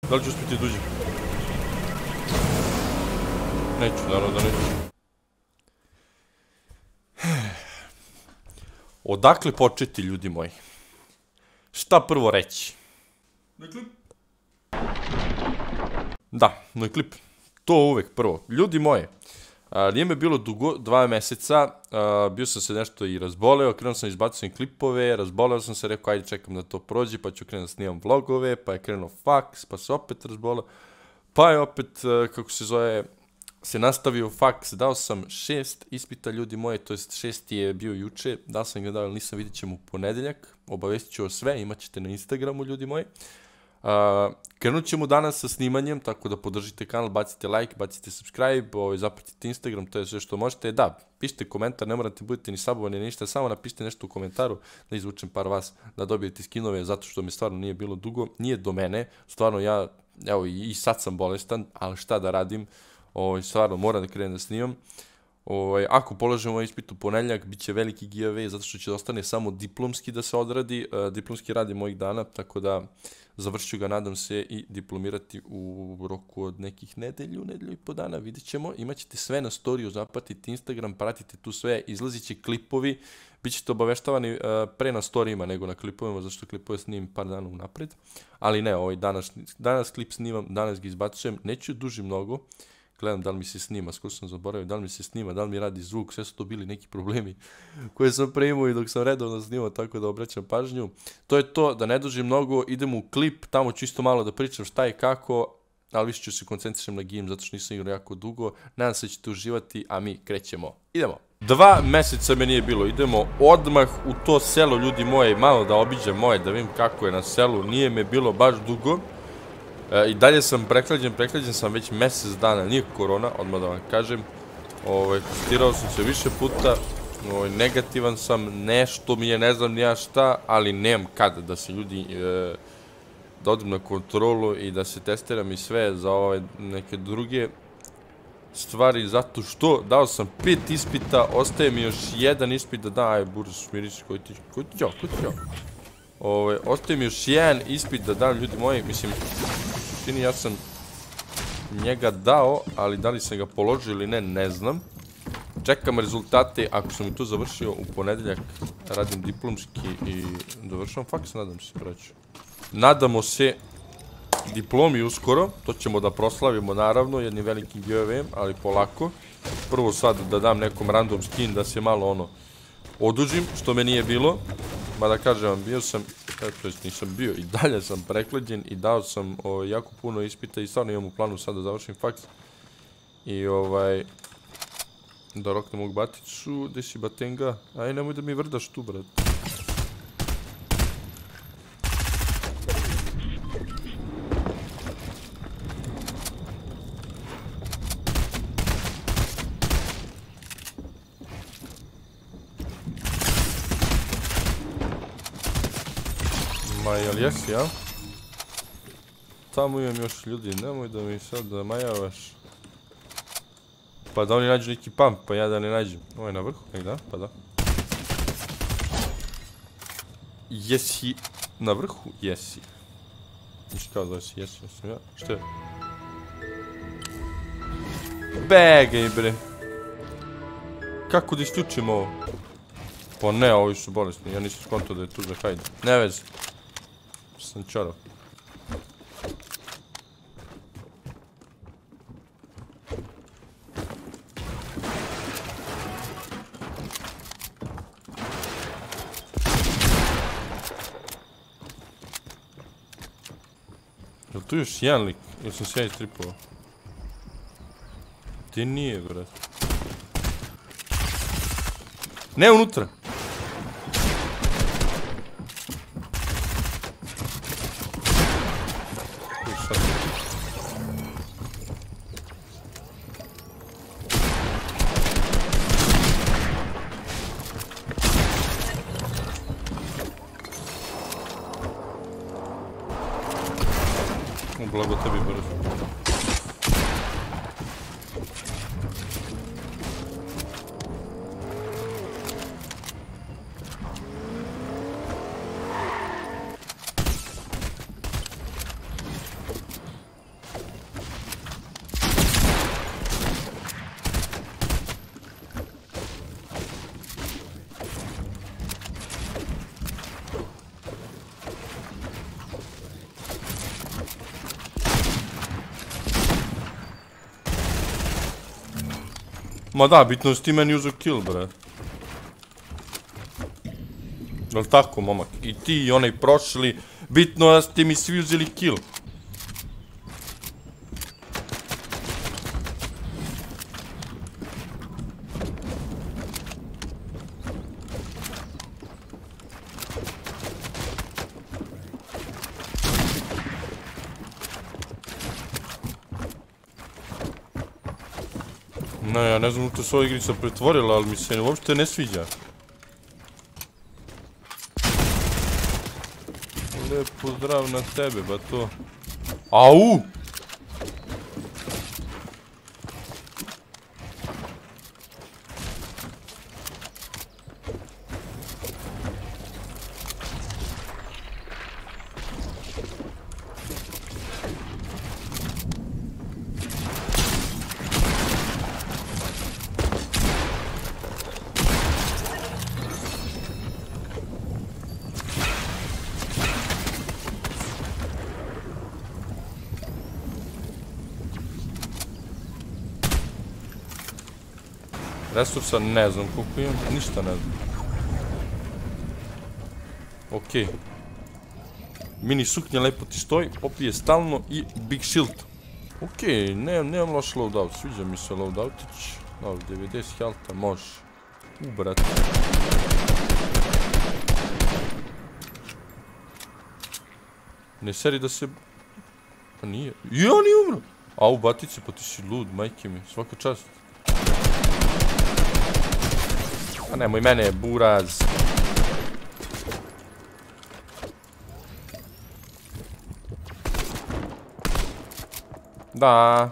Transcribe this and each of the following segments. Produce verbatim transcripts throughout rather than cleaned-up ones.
Da li ću uspjeti da uđem? Neću, naravno da neću. Odakle početi, ljudi moji? Šta prvo reći? Moj klip? Da, moj klip. To uvek prvo. Ljudi moji, nije me bilo dugo, dva meseca, bio sam se nešto i razboleo, krenuo sam izbaciti klipove, razboleo sam se, rekao ajde čekam da to prođe, pa ću krenuo da snimam vlogove, pa je krenuo faks, pa se opet razboleo, pa je opet, kako se zove, se nastavio faks, dao sam šest ispita, ljudi moji, to jest šesti je bio juče, dao sam ga dao, ali nisam, vidjet ćemo u ponedeljak, obavestit ću o sve, imat ćete na Instagramu, ljudi moji. Krenut ćemo danas sa snimanjem, tako da podržite kanal, bacite like, bacite subscribe, zapratite Instagram, to je sve što možete. Da, pišite komentar, ne morate budete ni sabovani, ništa, samo napišite nešto u komentaru da izvučem par vas, da dobijete skinove, zato što mi stvarno nije bilo dugo, nije do mene, stvarno ja, evo i sad sam bolestan, ali šta da radim, stvarno moram da krenem da snimam. Ako položem ovaj ispit u ponedeljak, bit će veliki giveaway, zato što će da ostane samo diplomski da se odradi, diplomski radim ovih dana, tako da završit ću ga, nadam se, i diplomirati u roku od nekih nedelju, nedelju i po dana, vidjet ćemo. Imaćete sve na storiju, zapratite Instagram, pratite tu sve, izlazit će klipovi, bit ćete obaveštavani pre na storijima nego na klipovima, zašto klipove snimim par dana unapred, ali ne, ovaj danas klip snimam, danas ga izbacujem, neću duži mnogo. Gledam da li mi se snima, skoro sam zaboravio, da li mi se snima, da li mi radi zvuk, sve su to bili neki problemi koje sam preimao i dok sam redovno snimao, tako da obraćam pažnju. To je to, da ne dužim mnogo, idemo u klip, tamo ću isto malo da pričam šta i kako, ali više ću se koncentrišem na game, zato što nisam igrao jako dugo, nadam se da ćete uživati, a mi krećemo. Idemo! Dva meseca me nije bilo, idemo odmah u to selo, ljudi moje, malo da obiđem moje, da vidim kako je na selu, nije me bilo baš dugo. I dalje sam preklađen, preklađen sam već mesec dana, nije korona, odmah da vam kažem. Testirao sam se više puta, negativan sam, nešto mi je, ne znam nija šta, ali nemam kada da se ljudi, da odim na kontrolu i da se testiram i sve za ove neke druge stvari, zato što dao sam pet ispita, ostaje mi još jedan ispit da dam, aj burz, smiriš, koji ti, koji ti ćao, koji ti ćao. Ostaje mi još jedan ispit da dam, ljudi moji, mislim, u suštini ja sam njega dao, ali da li sam ga položio ili ne, ne znam. Čekam rezultate, ako sam i to završio u ponedeljak, radim diplomski i dovršavam faks, nadam se, braću. Nadamo se diplomi uskoro, to ćemo da proslavimo naravno, jednim velikim giveawayem, ali polako. Prvo sad da dam nekom random skin da se malo ono odužim, što me nije bilo. Ma da kažem vam, bio sam, to jest nisam bio, i dalje sam preklađen i dao sam jako puno ispita i stvarno imam u planu sad da završim faks. I ovaj, da roknem ovog batiću, gde si batenga? Aj, nemoj da mi vrdaš tu, brat. Ma, jel jesi, ja? Tamo imam još ljudi, nemoj da mi sad majavaš. Pa da oni nađu neki pump, pa ja da ne nađem. Ovo je na vrhu, nek da? Pa da. Jesi na vrhu? Jesi. Niš kao da jesi, jesi, jesam ja. Što je? Begaj, bre. Kako da isključim ovo? Pa ne, ovi su bolesni, ja nisam skontao da je tu za hajde. Ne vezi. Sam čarao. Jel tu još jedan lik? Jel sam se ja istripovao? Ti nije, brat. Ne, unutra! Blago tebi, brzo. Ma da, bitno je s ti meni uzeo kill, bre. Jel' tako, momak? I ti i onaj prošli, bitno je da ste mi svi uzeli kill. No, ja ne znam u to se ova igrica pretvorila, ali mi se uopšte ne sviđa. Lijep pozdrav na tebe, ba to. Au! Resursa ne znam koliko imam, ništa ne znam. Okej. Mini suknja lepo ti stoji, popije stalno i big shield. Okej, nemam loš loadout, sviđa mi se loadoutić. Dobro, devedeset healtha, može. U, brate. Ne seri da se... Pa nije. Ja, nije umro! Au, batice, pa ti si lud, majke mi, svaka čast. A nemoj mene, buraz. Da.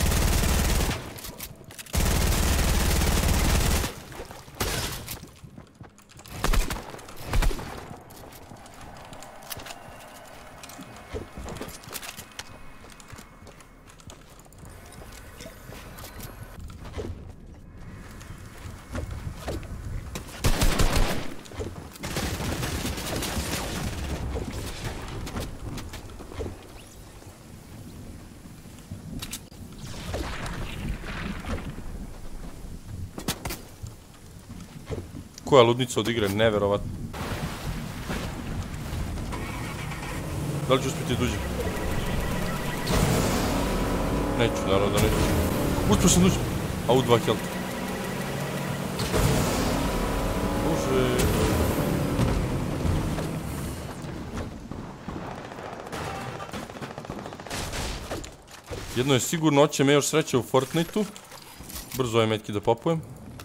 Koja ludnica od igre, neverovatno. Da li ću uspjeti duđe? Neću, naravno da neću. Uspio sam duđe. A u dva helta. Bože. Jedno je sigurno, oće me još sreće u Fortniteu. Brzo ove metke da popujem.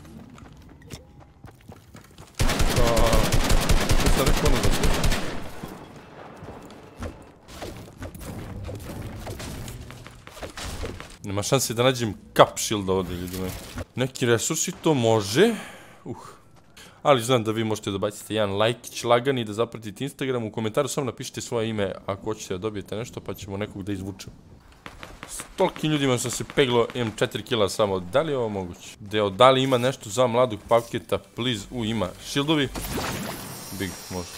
Nema šanse da nađem cup shield ovdje, ljudi moji. Neki resursi, to može. Uh. Ali znam da vi možete da bacite jedan like, lagan i da zapratite Instagram. U komentaru samo napišite svoje ime ako hoćete da dobijete nešto, pa ćemo nekog da izvučem. S tolikim ljudima sam se peglo, imam četiri kila samo. Da li je ovo moguće? Deo, da li ima nešto za mladog paketa? Please, u, ima. Shieldovi? Big, može.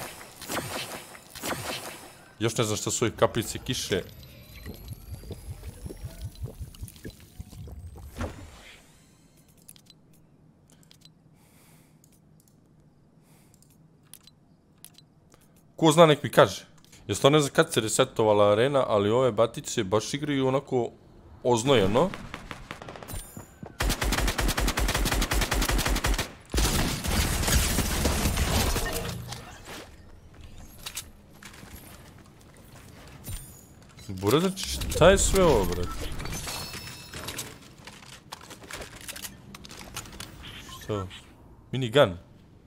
Još ne znam šta su ove kaplice kiše. Ko zna, nek mi kaže. Ja stvarno ne znam kad se resetovala arena, ali ove batice baš igraju onako oznojeno. Burazač, šta je sve ovo, brate? Šta? Minigun.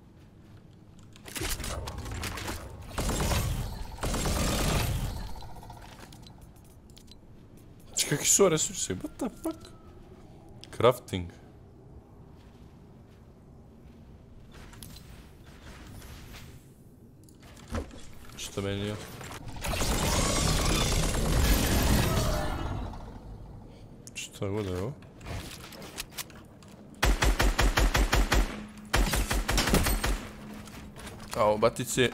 Kakvi su resursi? What the fuck? Crafting. Što meni je? Šta god je ovo? A ovo batice...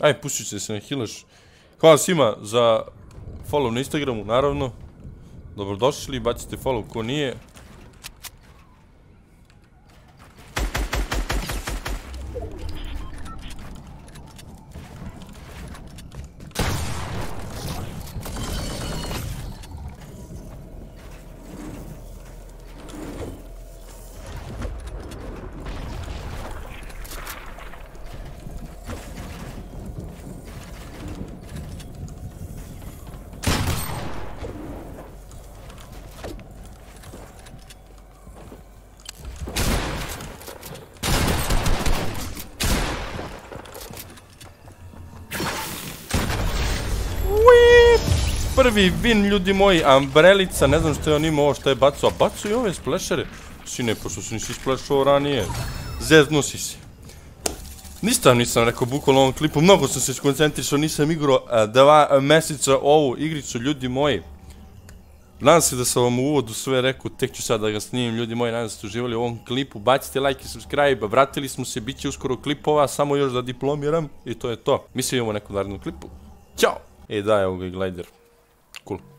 Aj, puštit se se ne hilaš. Hvala svima za follow na Instagramu, naravno. Dobrodošli, bacite follow ko nije. Prvi win, ljudi moji, Umbrelica, ne znam što je on imao ovo, što je bacao, a bacao i ove splešere. Sine, pošto si nisi splešao ranije, zeznu si se. Ništa nisam rekao bukvalno u ovom klipu, mnogo sam se skoncentrisao, nisam igrao dva meseca ovu igricu, ljudi moji. Nadam se da sam vam u uvodu sve rekao, tek ću sad da ga snimim, ljudi moji, nadam se da ste uživali u ovom klipu, bacite like i subscribe, vratili smo se, bit će uskoro klipova, samo još da diplomiram i to je to. Mi se vidimo u nekom narednom klipu. Ćao! E da, evo ga i glider. Cool.